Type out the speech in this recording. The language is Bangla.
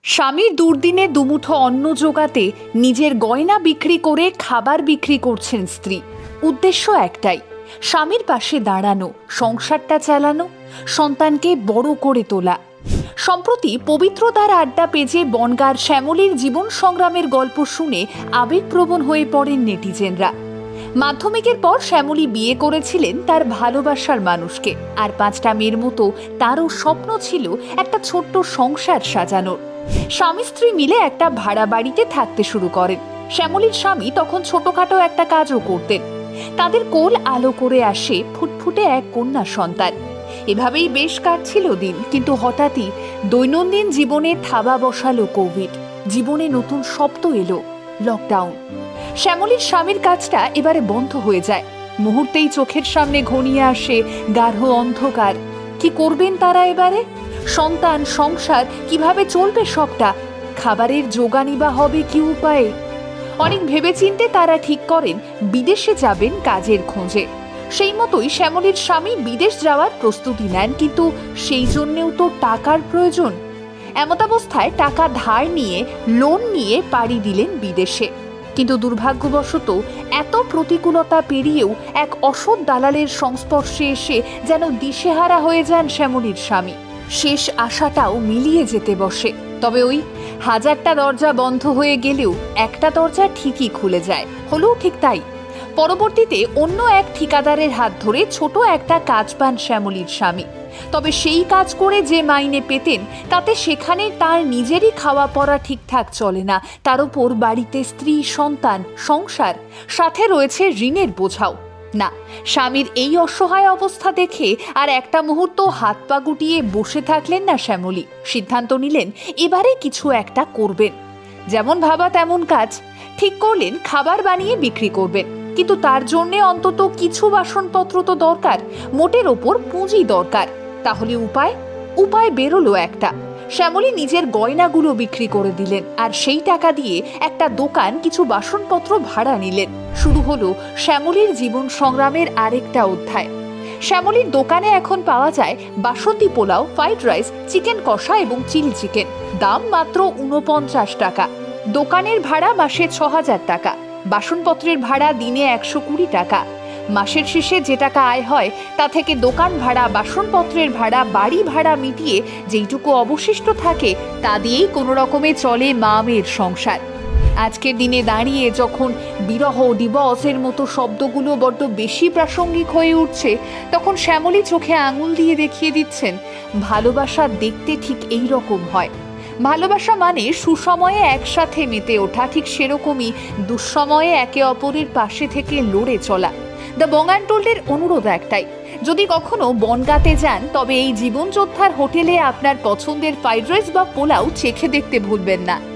স্বামীর দুর্দিনে দুমুঠো অন্ন জোগাতে নিজের গয়না বিক্রি করে খাবার বিক্রি করছেন স্ত্রী। উদ্দেশ্য একটাই, স্বামীর পাশে দাঁড়ানো, সংসারটা চালানো, সন্তানকে বড় করে তোলা। সম্প্রতি পবিত্রতার আড্ডা পেজে বনগাঁর শ্যামলীর জীবন সংগ্রামের গল্প শুনে আবেগপ্রবণ হয়ে পড়েন নেটিজেনরা। মাধ্যমিকের পর শ্যামলী বিয়ে করেছিলেন তার ভালোবাসার মানুষকে, আর 5টা মেয়ের মতো তারও স্বপ্ন ছিল একটা ছোট্ট সংসার সাজানোর। স্বামী স্ত্রী মিলে একটা ভাড়া বাড়িতে থাকতে শুরু করেন। শ্যামলীর স্বামী তখন ছোটখাটো একটা কাজও করতেন। তাদের কোল আলো করে আসে ফুটফুটে এক কন্যা সন্তান। এভাবেই বেশ কাটছিল দিন, কিন্তু হঠাৎই দৈনন্দিন জীবনে থাবা বসালো কোভিড। জীবনে নতুন শব্দ এলো, লকডাউন। শ্যামলীর স্বামীর কাজটা এবারে বন্ধ হয়ে যায়। মুহূর্তেই চোখের সামনে ঘনিয়ে আসে গাঢ় অন্ধকার। কি করবেন তারা এবারে? সন্তান, সংসার কিভাবে চলবে সবটা? খাবারের জোগানই বা হবে কি উপায়ে? অনেক ভেবেচিন্তে তারা ঠিক করেন বিদেশে যাবেন কাজের খোঁজে। সেই মতোই শ্যামলীর স্বামী বিদেশ যাওয়ার প্রস্তুতি নেন, কিন্তু সেই জন্যেও তো টাকার প্রয়োজন। এমতাবস্থায় টাকা ধার নিয়ে, লোন নিয়ে পাড়ি দিলেন বিদেশে। কিন্তু দুর্ভাগ্যবশত এত প্রতিকূলতা পেরিয়েও এক অসৎ দালালের সংস্পর্শে এসে যেন দিশেহারা হয়ে যান শ্যামলীর স্বামী। শেষ আশাটাও মিলিয়ে যেতে বসে। তবে ওই 1000টা দরজা বন্ধ হয়ে গেলেও একটা দরজা ঠিকই খুলে যায়। হলেও ঠিক তাই। পরবর্তীতে অন্য এক ঠিকাদারের হাত ধরে ছোট একটা কাজ পান শ্যামলীর স্বামী। তবে সেই কাজ করে যে মাইনে পেতেন, তাতে সেখানে তার নিজেরই খাওয়া পড়া ঠিকঠাক চলে না। তার উপর বাড়িতে স্ত্রী, সন্তান, সংসার, সাথে রয়েছে ঋণের বোঝাও। না, স্বামীর এই অসহায় অবস্থা দেখে আর একটা মুহূর্ত হাত পা গুটিয়ে বসে থাকলেন না শ্যামলী। সিদ্ধান্ত নিলেন এবারে কিছু একটা করবেন। যেমন ভাবা তেমন কাজ। ঠিক করলেন খাবার বানিয়ে বিক্রি করবেন, কিন্তু তার জন্যে অন্তত কিছু বাসনপত্র তো দরকার, মোটের ওপর পুঁজি দরকার। তাহলে উপায় বেরোলো একটা। শ্যামলী নিজের গয়নাগুলো বিক্রি করে দিলেন, আর সেই টাকা দিয়ে একটা দোকান, কিছু বাসনপত্র ভাড়া নিলেন। শুরু হলো শ্যামলীর জীবন সংগ্রামের আরেকটা অধ্যায়। শ্যামলীর দোকানে এখন পাওয়া যায় বাসন্তী পোলাও, ফ্রাইড রাইস, চিকেন কষা এবং চিলি চিকেন। দাম মাত্র 49 টাকা। দোকানের ভাড়া মাসে 6000 টাকা। বাসনপত্রের ভাড়া দিনে 120 টাকা। মাসের শেষে যে টাকা আয় হয় তা থেকে দোকান ভাড়া, বাসনপত্রের ভাড়া, বাড়ি ভাড়া মিটিয়ে যেইটুকু অবশিষ্ট থাকে তা দিয়েই কোনো রকমে চলে মা মেয়ের সংসার। আজকের দিনে দাঁড়িয়ে যখন বিরহ, ডিভোর্সের মতো শব্দগুলো বড্ড বেশি প্রাসঙ্গিক হয়ে উঠছে, তখন শ্যামলী চোখে আঙুল দিয়ে দেখিয়ে দিচ্ছেন ভালোবাসা দেখতে ঠিক এই রকম হয়। ভালোবাসা মানে সুসময়ে একসাথে মেতে ওঠা, ঠিক সেরকমই দুঃসময়ে একে অপরের পাশে থেকে লড়ে চলা। দ্য বং আনটোল্ডের অনুরোধ একটাই, যদি কখনো বনগাঁতে যান তবে এই জীবনযোদ্ধার হোটেলে আপনার পছন্দের ফ্রাইড রাইস বা পোলাও চেখে দেখতে ভুলবেন না।